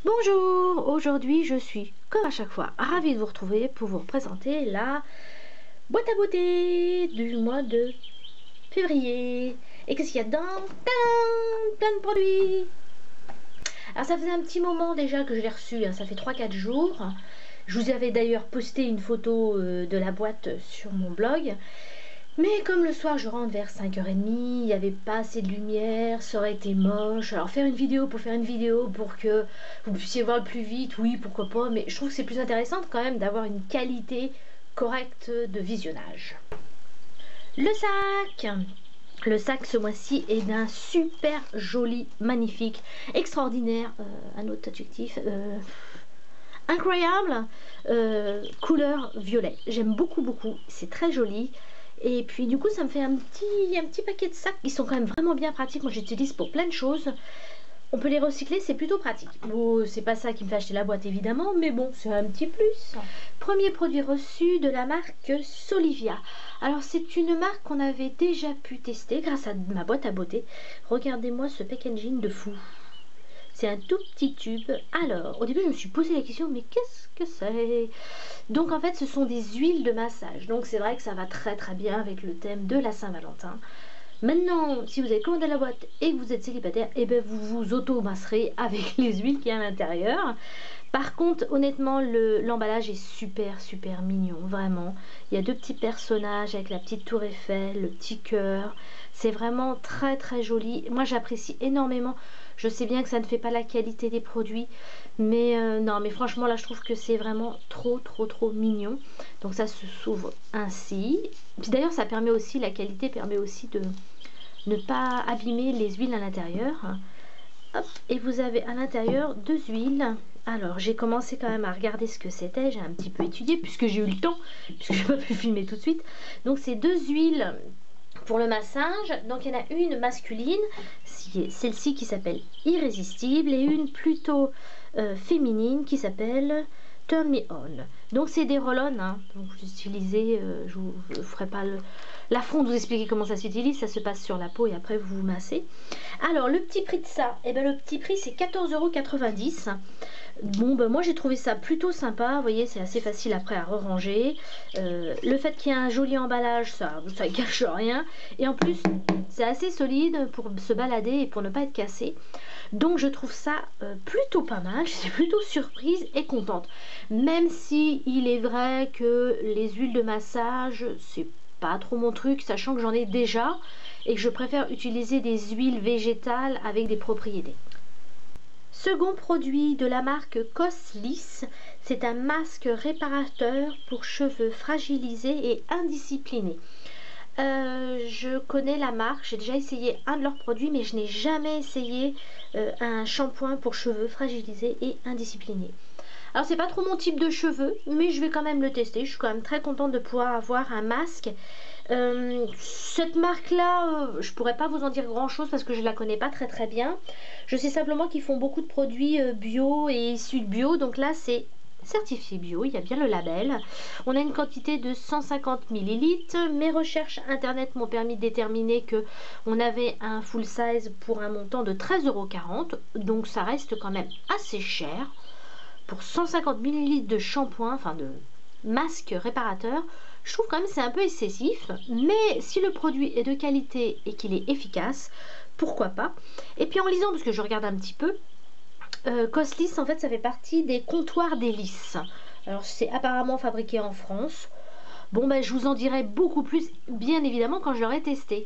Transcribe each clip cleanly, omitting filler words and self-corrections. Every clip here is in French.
Bonjour, aujourd'hui je suis comme à chaque fois ravie de vous retrouver pour vous présenter la boîte à beauté du mois de février. Et qu'est-ce qu'il y a dedans? Tadam, plein de produits. Alors ça faisait un petit moment déjà que je l'ai reçu, ça fait 3-4 jours. Je vous avais d'ailleurs posté une photo de la boîte sur mon blog. Mais comme le soir je rentre vers 5h30, il n'y avait pas assez de lumière, ça aurait été moche. Alors faire une vidéo pour faire une vidéo pour que vous puissiez voir le plus vite, oui pourquoi pas. Mais je trouve que c'est plus intéressant quand même d'avoir une qualité correcte de visionnage. Le sac! Le sac ce mois-ci est d'un super joli, magnifique, extraordinaire, un autre adjectif, incroyable, couleur violet. J'aime beaucoup, c'est très joli. Et puis du coup ça me fait un petit paquet de sacs qui sont quand même vraiment bien pratiques. Moi j'utilise pour plein de choses. On peut les recycler, c'est plutôt pratique. Bon, c'est pas ça qui me fait acheter la boîte évidemment, mais bon, c'est un petit plus. Premier produit reçu de la marque Solivia. Alors c'est une marque qu'on avait déjà pu tester grâce à ma boîte à beauté. Regardez-moi ce packaging de fou. C'est un tout petit tube. Alors, au début, je me suis posé la question, mais qu'est-ce que c'est? Donc, en fait, ce sont des huiles de massage. Donc, c'est vrai que ça va très très bien avec le thème de la Saint-Valentin. Maintenant, si vous avez commandé la boîte et que vous êtes célibataire, et ben vous vous auto-masserez avec les huiles qu'il y a à l'intérieur. Par contre, honnêtement, l'emballage est super mignon, vraiment. Il y a deux petits personnages avec la petite tour Eiffel, le petit cœur. C'est vraiment très joli. Moi, j'apprécie énormément. Je sais bien que ça ne fait pas la qualité des produits, mais non, mais franchement, là, je trouve que c'est vraiment trop mignon. Donc ça se s'ouvre ainsi. Puis d'ailleurs, ça permet aussi, la qualité permet aussi de ne pas abîmer les huiles à l'intérieur. Hop, et vous avez à l'intérieur deux huiles. Alors j'ai commencé quand même à regarder ce que c'était, j'ai un petit peu étudié puisque j'ai eu le temps, puisque je n'ai pas pu filmer tout de suite. Donc c'est deux huiles pour le massage. Donc il y en a une masculine, celle-ci qui s'appelle Irrésistible, et une plutôt féminine qui s'appelle Turn Me On. Donc c'est des roll-on, hein. Donc vous utilisez, je vous ferai pas l'affront de vous expliquer comment ça s'utilise, ça se passe sur la peau et après vous vous massez. Alors le petit prix de ça, eh ben, le petit prix c'est 14,90 €. Bon ben moi j'ai trouvé ça plutôt sympa, vous voyez c'est assez facile après à re-ranger. Le fait qu'il y ait un joli emballage, ça gâche rien, et en plus c'est assez solide pour se balader et pour ne pas être cassé. Donc je trouve ça plutôt pas mal, je suis plutôt surprise et contente. Même si il est vrai que les huiles de massage, c'est pas trop mon truc, sachant que j'en ai déjà et que je préfère utiliser des huiles végétales avec des propriétés. Second produit de la marque Cosliss, c'est un masque réparateur pour cheveux fragilisés et indisciplinés. Je connais la marque, j'ai déjà essayé un de leurs produits, mais je n'ai jamais essayé un shampoing pour cheveux fragilisés et indisciplinés. Alors c'est pas trop mon type de cheveux, mais je vais quand même le tester. Je suis quand même très contente de pouvoir avoir un masque. Cette marque là, je pourrais pas vous en dire grand chose parce que je la connais pas très bien. Je sais simplement qu'ils font beaucoup de produits bio et issus de bio, donc là c'est certifié bio, il y a bien le label. On a une quantité de 150 ml. Mes recherches internet m'ont permis de déterminer que on avait un full size pour un montant de 13,40 €, donc ça reste quand même assez cher pour 150 ml de shampoing, enfin de masque réparateur. Je trouve quand même c'est un peu excessif, mais si le produit est de qualité et qu'il est efficace, pourquoi pas. Et puis en lisant, parce que je regarde un petit peu, Cosliss en fait ça fait partie des comptoirs délices. Alors c'est apparemment fabriqué en France. Bon ben je vous en dirai beaucoup plus bien évidemment quand je l'aurai testé.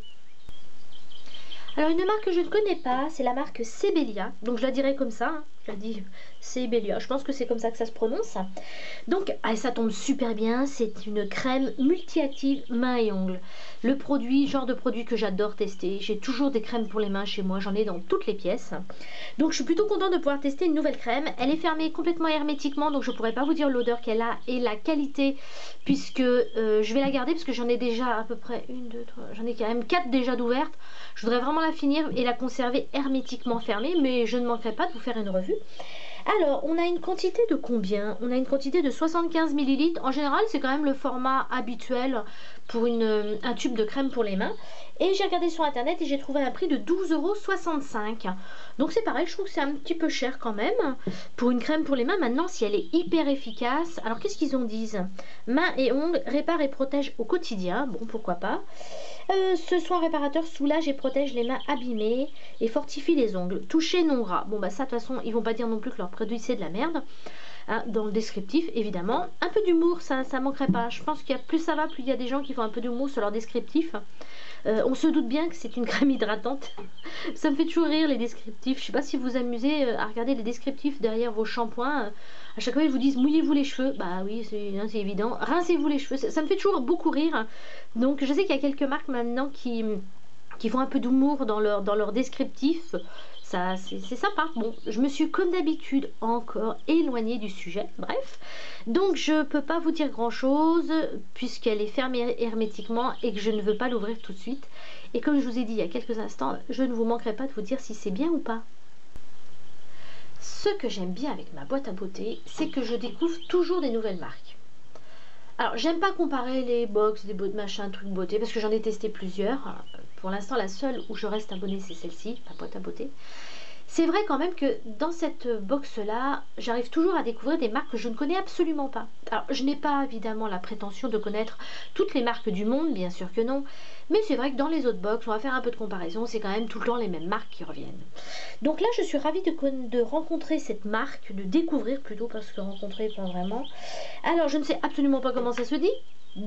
Alors une marque que je ne connais pas, c'est la marque Sebelia, donc je la dirai comme ça, hein. Je la dis Sebelia, je pense que c'est comme ça que ça se prononce. Donc ça tombe super bien, c'est une crème multi-active mains et ongles. Le produit, genre de produit que j'adore tester, j'ai toujours des crèmes pour les mains chez moi, j'en ai dans toutes les pièces. Donc je suis plutôt contente de pouvoir tester une nouvelle crème. Elle est fermée complètement hermétiquement, donc je ne pourrais pas vous dire l'odeur qu'elle a et la qualité, puisque je vais la garder parce que j'en ai déjà à peu près une, deux, trois, j'en ai quand même 4 déjà d'ouvertes. Je voudrais vraiment la finir et la conserver hermétiquement fermée, mais je ne manquerai pas de vous faire une revue. Alors, on a une quantité de combien? On a une quantité de 75 ml. En général, c'est quand même le format habituel pour un tube de crème pour les mains. Et j'ai regardé sur internet et j'ai trouvé un prix de 12,65 €. Donc c'est pareil, je trouve que c'est un petit peu cher quand même pour une crème pour les mains. Maintenant, si elle est hyper efficace, alors qu'est-ce qu'ils en disent? Mains et ongles, répare et protège au quotidien. Bon, pourquoi pas. Ce soin réparateur soulage et protège les mains abîmées et fortifie les ongles. Toucher non gras. Bon, bah ça, de toute façon, ils vont pas dire non plus que leur produit c'est de la merde. Hein, dans le descriptif, évidemment. Un peu d'humour, ça manquerait pas. Je pense qu'il y a plus ça va, plus il y a des gens qui font un peu d'humour sur leur descriptif. On se doute bien que c'est une crème hydratante. Ça me fait toujours rire les descriptifs. Je sais pas si vous vous amusez à regarder les descriptifs derrière vos shampoings. À chaque fois ils vous disent mouillez-vous les cheveux. Bah oui, c'est évident. Rincez-vous les cheveux. Ça me fait toujours beaucoup rire. Donc je sais qu'il y a quelques marques maintenant qui font un peu d'humour dans leur descriptif. Ça, c'est sympa. Bon, je me suis comme d'habitude encore éloignée du sujet. Bref, donc je peux pas vous dire grand chose puisqu'elle est fermée hermétiquement et que je ne veux pas l'ouvrir tout de suite. Et comme je vous ai dit il y a quelques instants, je ne vous manquerai pas de vous dire si c'est bien ou pas. Ce que j'aime bien avec ma boîte à beauté, c'est que je découvre toujours des nouvelles marques. Alors, j'aime pas comparer les box, des machins, trucs beauté, parce que j'en ai testé plusieurs. Pour l'instant, la seule où je reste abonnée, c'est celle-ci, ma boîte à beauté. C'est vrai quand même que dans cette box-là, j'arrive toujours à découvrir des marques que je ne connais absolument pas. Alors, je n'ai pas évidemment la prétention de connaître toutes les marques du monde, bien sûr que non. Mais c'est vrai que dans les autres box, on va faire un peu de comparaison, c'est quand même tout le temps les mêmes marques qui reviennent. Donc là, je suis ravie de rencontrer cette marque, de découvrir plutôt, parce que rencontrer, pas vraiment. Alors, je ne sais absolument pas comment ça se dit.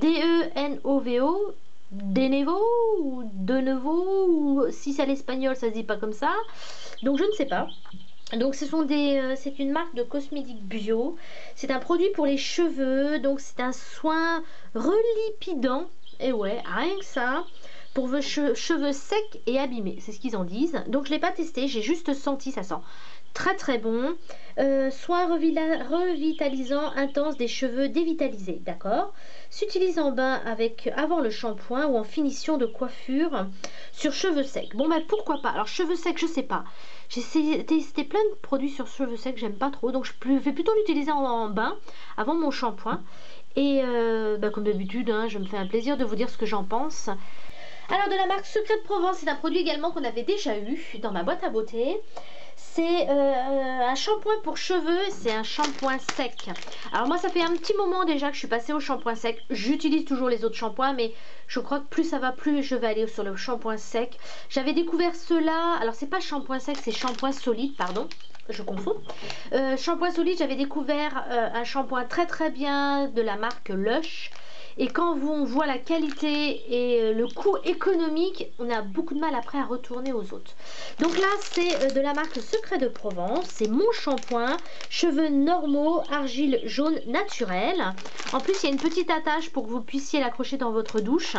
D-E-N-O-V-O, Denevo ou Denevo, ou si c'est à l'espagnol, ça se dit pas comme ça. Donc, je ne sais pas. Donc c'est une marque de cosmétiques bio. C'est un produit pour les cheveux. Donc c'est un soin relipidant. Et ouais, rien que ça. Pour vos cheveux secs et abîmés. C'est ce qu'ils en disent. Donc je ne l'ai pas testé. J'ai juste senti, ça sent très très bon. Soin revitalisant intense des cheveux dévitalisés. D'accord. S'utilise en bain avant le shampoing ou en finition de coiffure sur cheveux secs. Bon ben pourquoi pas. Alors cheveux secs, je sais pas. J'ai testé plein de produits sur cheveux secs, j'aime pas trop. Donc je vais plutôt l'utiliser en bain avant mon shampoing. Et comme d'habitude, hein, je me fais un plaisir de vous dire ce que j'en pense. Alors de la marque Secret de Provence, c'est un produit également qu'on avait déjà eu dans ma boîte à beauté. C'est un shampoing pour cheveux, c'est un shampoing sec. Alors moi ça fait un petit moment déjà que je suis passée au shampoing sec. J'utilise toujours les autres shampoings, mais je crois que plus ça va, plus je vais aller sur le shampoing sec. J'avais découvert cela, alors c'est pas shampoing sec, c'est shampoing solide, pardon. Je confonds. Shampoing solide, j'avais découvert un shampoing très très bien de la marque Lush. Et quand on voit la qualité et le coût économique, on a beaucoup de mal après à retourner aux autres. Donc là, c'est de la marque Secret de Provence. C'est mon shampoing, cheveux normaux, argile jaune naturelle. En plus, il y a une petite attache pour que vous puissiez l'accrocher dans votre douche.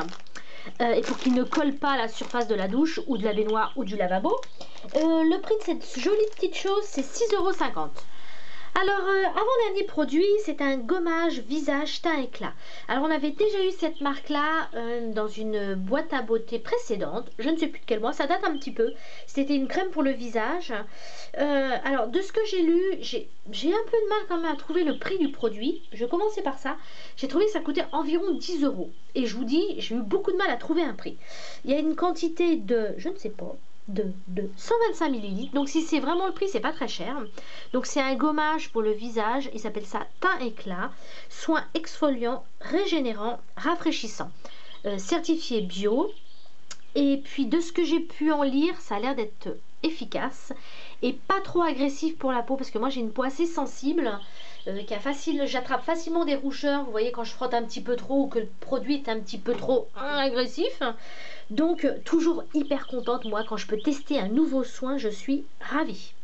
Et pour qu'il ne colle pas à la surface de la douche ou de la baignoire ou du lavabo. Le prix de cette jolie petite chose, c'est 6,50 €. Alors, avant-dernier produit, c'est un gommage visage teint éclat. Alors, on avait déjà eu cette marque-là dans une boîte à beauté précédente. Je ne sais plus de quel mois, ça date un petit peu. C'était une crème pour le visage. Alors, de ce que j'ai lu, j'ai un peu de mal quand même à trouver le prix du produit. Je vais commencer par ça. J'ai trouvé que ça coûtait environ 10 €. Et je vous dis, j'ai eu beaucoup de mal à trouver un prix. Il y a une quantité de, je ne sais pas, de 125 ml. Donc si c'est vraiment le prix, c'est pas très cher. Donc c'est un gommage pour le visage. Il s'appelle ça teint éclat. Soin exfoliant, régénérant, rafraîchissant. Certifié bio. Et puis de ce que j'ai pu en lire, ça a l'air d'être efficace et pas trop agressif pour la peau, parce que moi j'ai une peau assez sensible. J'attrape facilement des rougeurs, vous voyez, quand je frotte un petit peu trop ou que le produit est un petit peu trop agressif. Donc toujours hyper contente, moi, quand je peux tester un nouveau soin, je suis ravie.